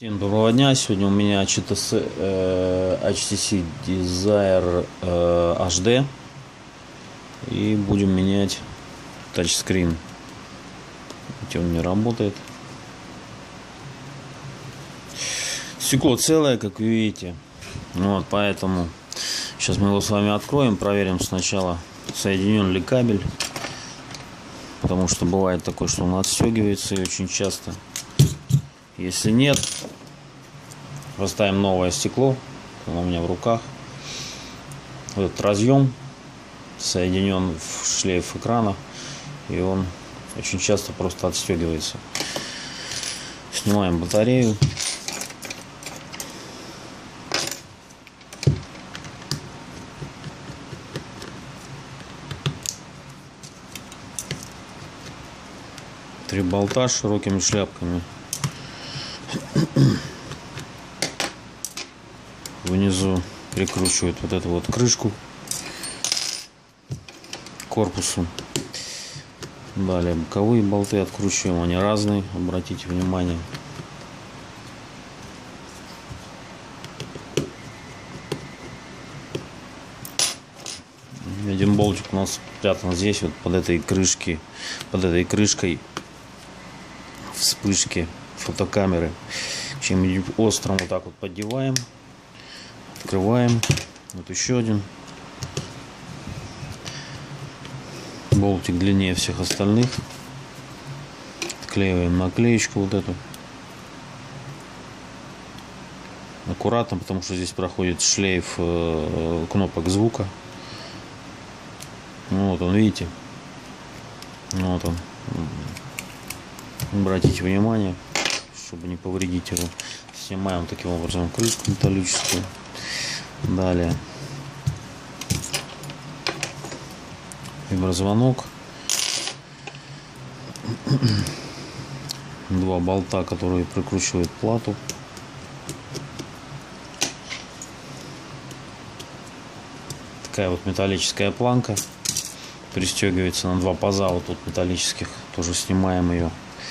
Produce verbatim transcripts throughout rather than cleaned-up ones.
Всем доброго дня. Сегодня у меня эйч ти си, э, эйч ти си Desire э, эйч ди. И будем менять тачскрин. Видите, он не работает. Стекло целое, как вы видите. Вот, поэтому сейчас мы его с вами откроем. Проверим сначала, соединен ли кабель. Потому что бывает такое, что он отстегивается, и очень часто. Если нет, поставим новое стекло. Оно у меня в руках. Этот разъем соединен в шлейф экрана, и он очень часто просто отстегивается. Снимаем батарею. Три болта с широкими шляпками. Внизу прикручивают вот эту вот крышку к корпусу. Далее боковые болты откручиваем, они разные, обратите внимание. Один болтик у нас спрятан здесь, вот под этой крышки, под этой крышкой вспышки фотокамеры. Чем острым вот так вот поддеваем, открываем. Вот еще один болтик длиннее всех остальных. Отклеиваем наклеечку вот эту. Аккуратно, потому что здесь проходит шлейф кнопок звука. Вот он, видите? Вот он. Обратите внимание, чтобы не повредить его. Снимаем таким образом крышку металлическую. Далее виброзвонок. Два болта, которые прикручивают плату. Такая вот металлическая планка. Пристегивается на два паза вот тут металлических. Тоже снимаем ее.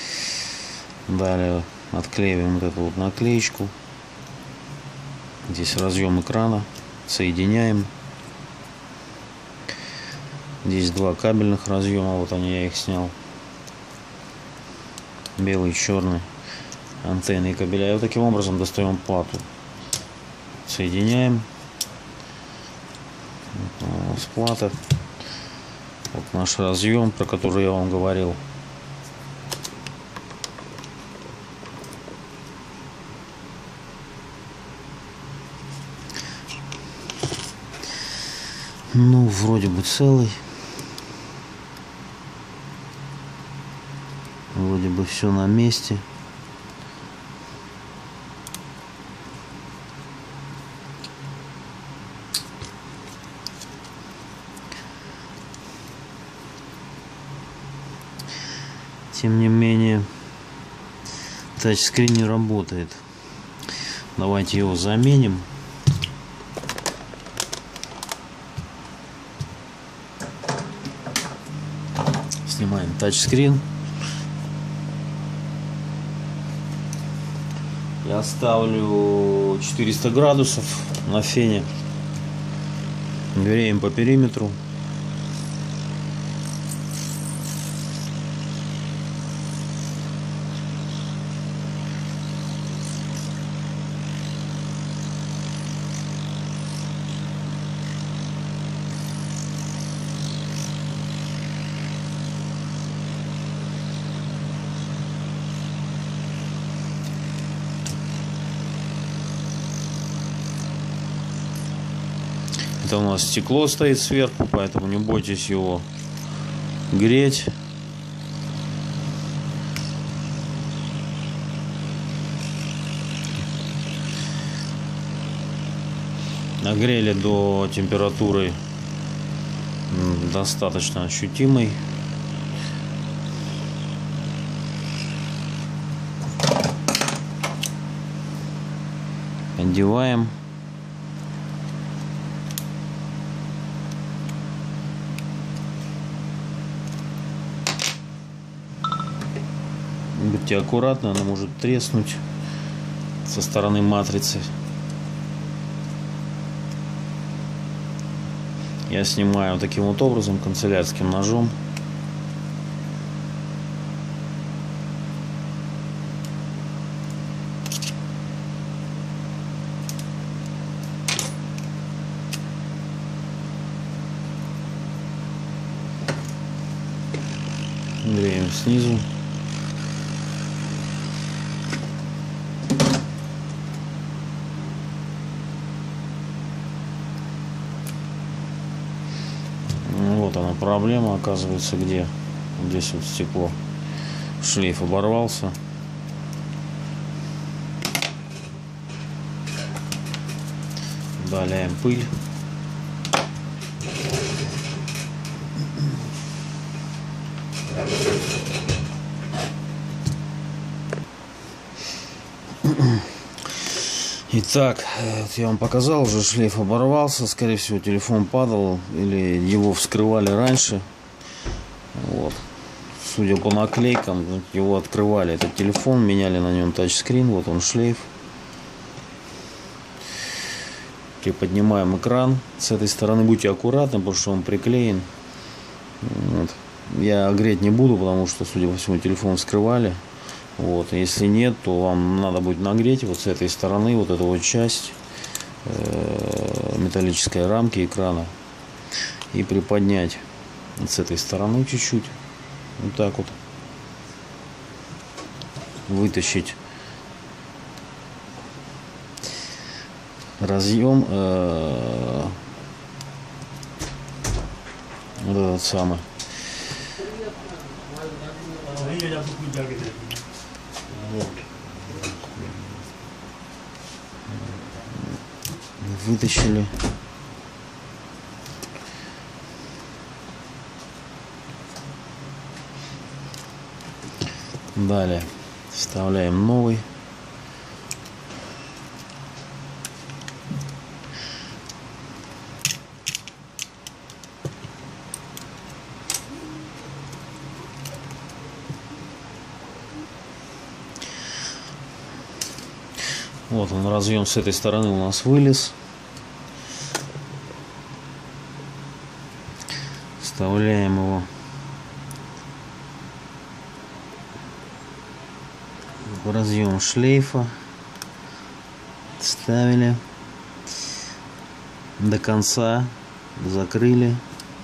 Далее отклеиваем вот эту вот наклеечку. Здесь разъем экрана. Соединяем. Здесь два кабельных разъема. Вот они, я их снял. Белый, черный. Антенны и кабеля. И вот таким образом достаем плату. Соединяем. Вот у нас плата. Вот наш разъем, про который я вам говорил. Ну, вроде бы целый. Вроде бы все на месте. Тем не менее, тачскрин не работает. Давайте его заменим. Снимаем тачскрин. Я ставлю четыреста градусов на фене. Греем по периметру. Это у нас стекло стоит сверху, поэтому не бойтесь его греть. Нагрели до температуры достаточно ощутимой. Одеваем. Будьте аккуратны, она может треснуть. со стороны матрицы. Я снимаю таким вот образом канцелярским ножом. Греем снизу. Вот она проблема, оказывается, где здесь вот стекло. Шлейф оборвался. Удаляем пыль. Итак, я вам показал, уже шлейф оборвался, скорее всего телефон падал или его вскрывали раньше. Вот. Судя по наклейкам, его открывали, этот телефон, меняли на нем тачскрин, вот он шлейф. Приподнимаем экран с этой стороны, будьте аккуратны, потому что он приклеен. Вот. Я греть не буду, потому что, судя по всему, телефон вскрывали. Вот. Если нет, то вам надо будет нагреть вот с этой стороны вот эту вот часть э, металлической рамки экрана и приподнять вот с этой стороны чуть-чуть, вот так вот, вытащить разъем, э, вот этот самый. Вытащили. Далее вставляем новый. Вот он, разъем с этой стороны у нас вылез. Вставляем его в разъем шлейфа. Вставили до конца, закрыли.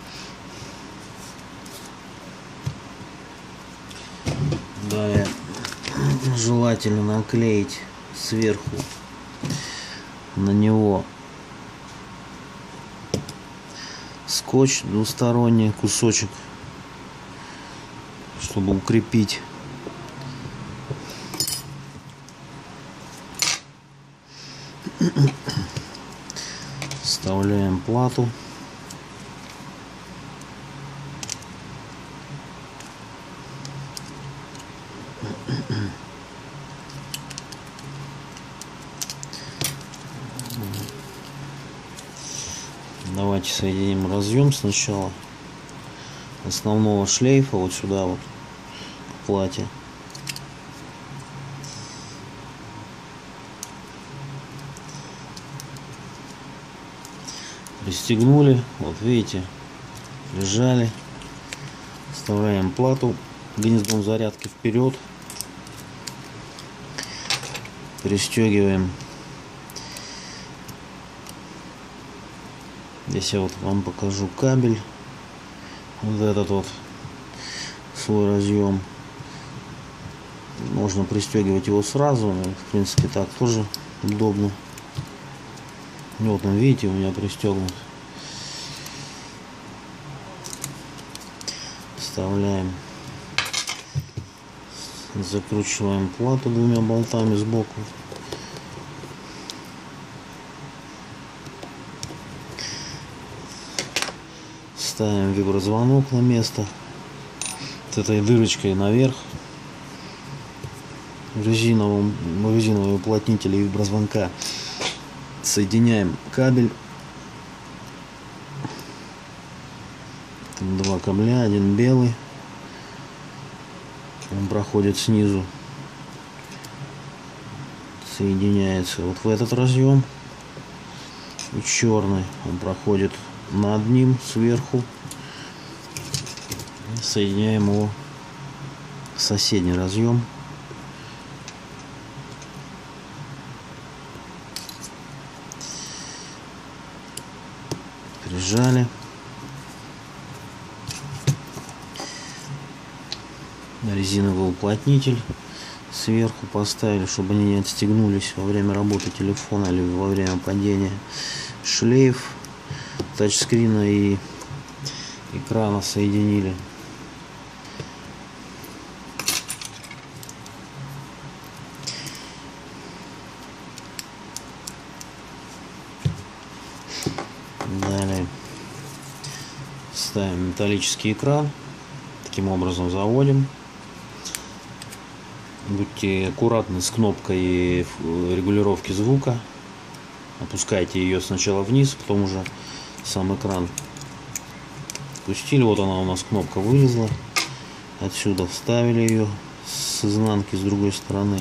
Далее желательно наклеить сверху на него скотч двусторонний, кусочек, чтобы укрепить. Вставляем плату. Давайте соединим разъем сначала основного шлейфа вот сюда вот к плате. Пристегнули, вот видите, лежали. Вставляем плату гнездом зарядки вперед, пристегиваем. Здесь я вот вам покажу кабель, вот этот вот свой разъем. Можно пристегивать его сразу, но, в принципе, так тоже удобно. Вот он, видите, у меня пристегнут. Вставляем, закручиваем плату двумя болтами сбоку. Ставим виброзвонок на место с этой дырочкой наверх. Резиновым, резиновый уплотнитель виброзвонка. Соединяем кабель. Там два кабеля, один белый. Он проходит снизу. соединяется вот в этот разъем. И черный он проходит над ним сверху. Соединяем его в соседний разъем. Прижали. Резиновый уплотнитель сверху поставили, чтобы они не отстегнулись во время работы телефона или во время падения. Шлейф тачскрина и экрана соединили. Далее ставим металлический экран. Таким образом заводим. Будьте аккуратны с кнопкой регулировки звука. Опускайте ее сначала вниз, потом уже сам экран пустили. Вот она у нас, кнопка вылезла. Отсюда вставили ее с изнанки, с другой стороны.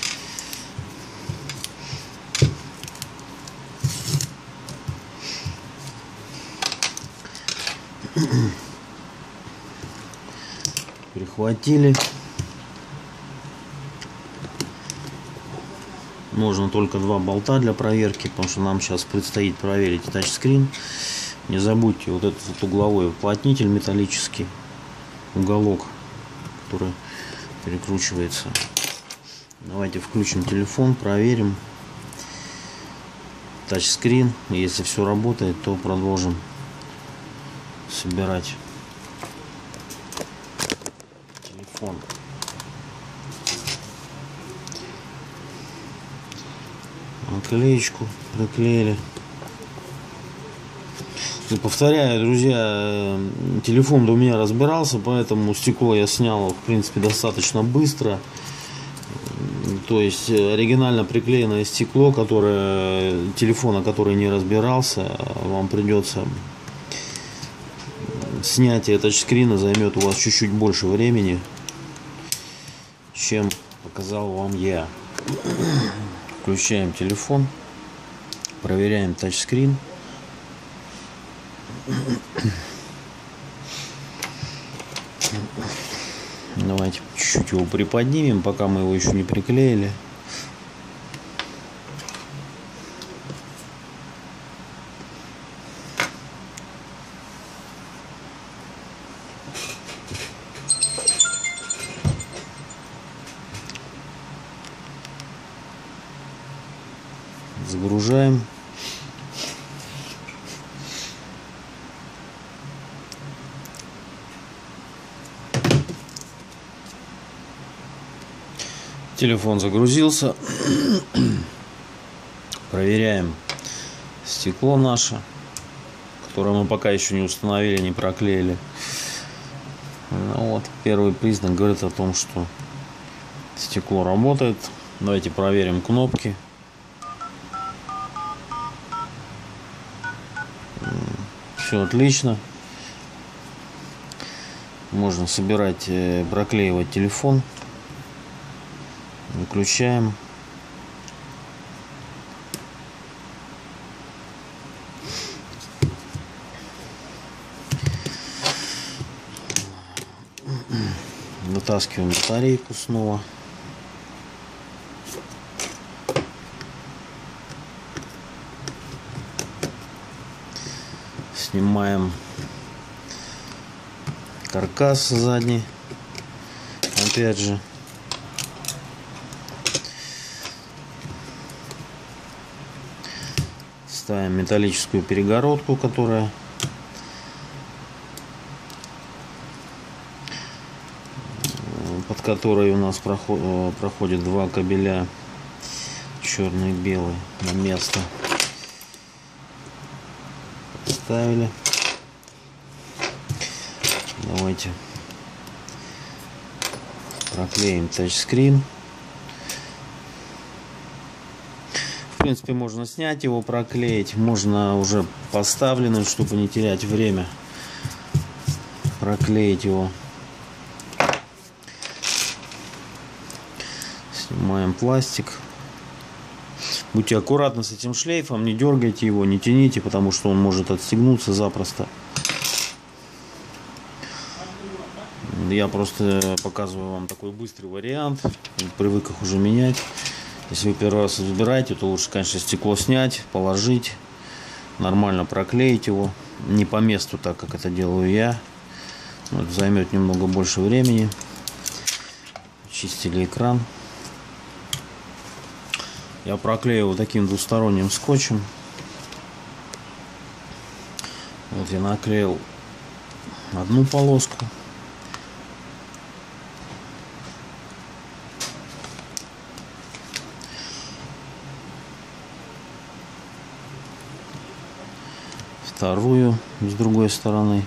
Прихватили. Нужно только два болта для проверки, потому что нам сейчас предстоит проверить тачскрин. Не забудьте вот этот вот угловой уплотнитель металлический, уголок, который перекручивается. Давайте включим телефон, проверим тачскрин. Если все работает, то продолжим собирать телефон. Наклеечку приклеили. И повторяю, друзья, телефон у меня разбирался, поэтому стекло я снял, в принципе, достаточно быстро. То есть оригинально приклеенное стекло, которое телефона, который не разбирался, вам придется снятие тачскрина займет у вас чуть-чуть больше времени, чем показал вам я. Включаем телефон, проверяем тачскрин. Давайте чуть-чуть его приподнимем, пока мы его еще не приклеили. Загружаем. Телефон загрузился. Проверяем стекло наше, которое мы пока еще не установили, не проклеили. Ну вот, первый признак говорит о том, что стекло работает. Давайте проверим кнопки. Все отлично. Можно собирать, проклеивать телефон. Выключаем. Вытаскиваем батарейку снова. Снимаем каркас задний. Опять же. Ставим металлическую перегородку, которая под которой у нас проход, проходит два кабеля, черный и белый, на место. Ставили. Давайте проклеим тачскрин. В принципе, можно снять его, проклеить, можно уже поставленным, чтобы не терять время, проклеить его. Снимаем пластик. Будьте аккуратны с этим шлейфом, не дергайте его, не тяните, потому что он может отстегнуться запросто. Я просто показываю вам такой быстрый вариант, привык их уже менять. Если вы первый раз разбираете, то лучше, конечно, стекло снять, положить, нормально проклеить его, не по месту, так как это делаю я. Это займет немного больше времени. Чистили экран. Я проклеил вот таким двусторонним скотчем. Вот я наклеил одну полоску. Вторую с другой стороны.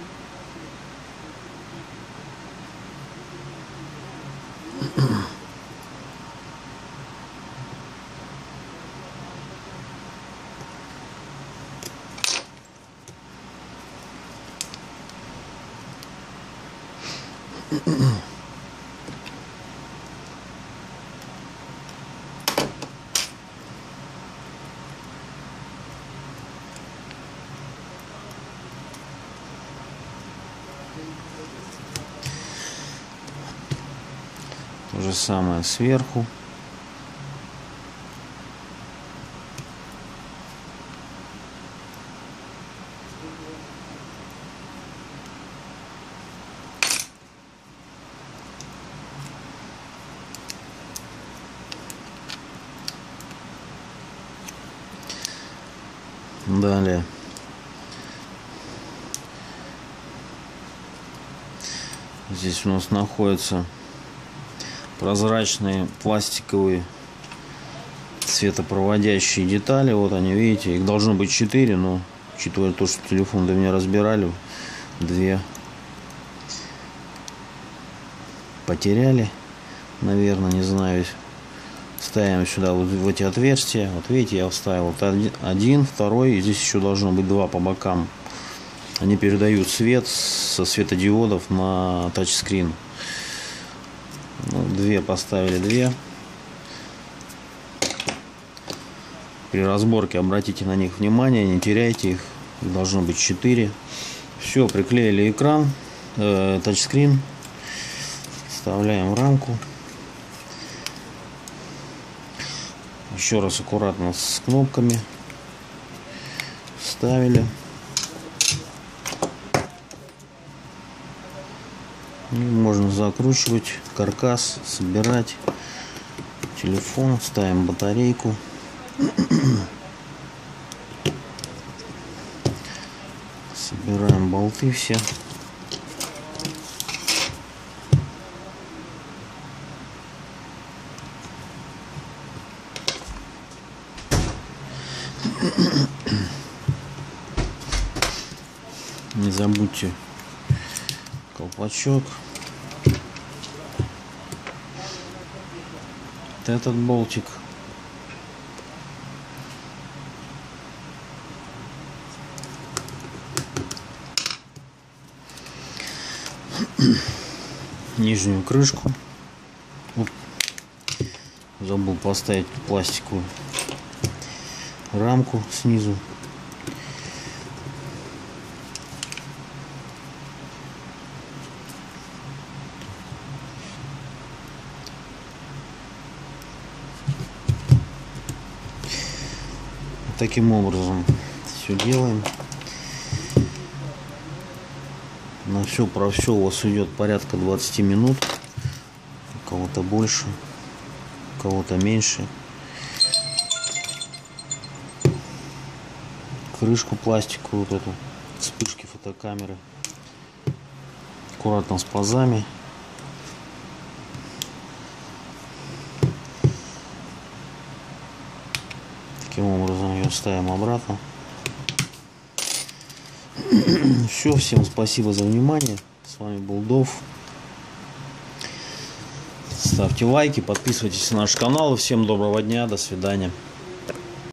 То же самое сверху. Далее. Здесь у нас находятся прозрачные пластиковые светопроводящие детали. Вот они, видите, их должно быть четыре, но учитывая то, что телефон до меня разбирали, две потеряли, наверное, не знаю. Ставим сюда вот в эти отверстия. Вот видите, я вставил один, второй, и здесь еще должно быть два по бокам. Они передают свет со светодиодов на тачскрин. Ну, две поставили, две. При разборке обратите на них внимание, не теряйте их. Их должно быть четыре. Все, приклеили экран, э, тачскрин. Вставляем в рамку. Еще раз аккуратно с кнопками вставили. И можно закручивать каркас, собирать телефон, ставим батарейку. Собираем болты все. Не забудьте колпачок. Вот этот болтик. Нижнюю крышку. Оп. Забыл поставить пластиковую рамку снизу. Таким образом все делаем. На все про все у вас уйдет порядка двадцати минут. У кого-то больше, у кого-то меньше. Крышку пластиковую, вот эту, вспышки фотокамеры. Аккуратно с пазами. Таким образом ее ставим обратно. Все, всем спасибо за внимание. С вами был Дов. Ставьте лайки, подписывайтесь на наш канал. Всем доброго дня, до свидания.